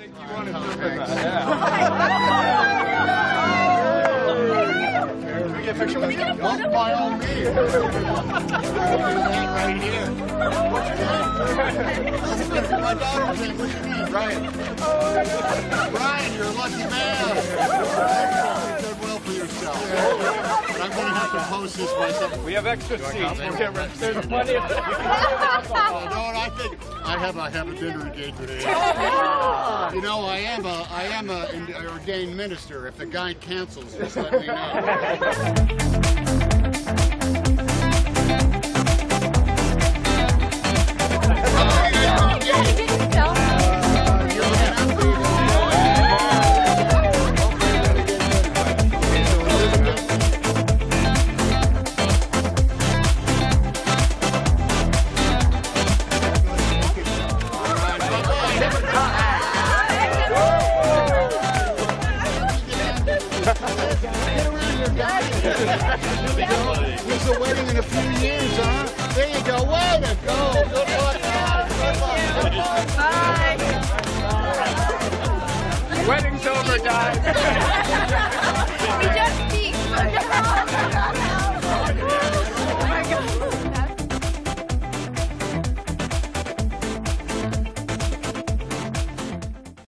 think you want to do that. Can we get a picture with you? By all means. Right here. What's your name? My daughter's name. What's your name? Ryan. Ryan, you're a lucky man. You've done well for yourself. But I'm going to have to post this myself. We have extra seats. We'll get rid. There's plenty of. No, I think I have a dinner engagement. You know, I am an ordained minister. If the guy cancels, just let me know. There's a wedding in a few years, huh? There you go. Way to go. Good luck, guys. Good luck. Bye. Wedding's over, guys. We just peaked.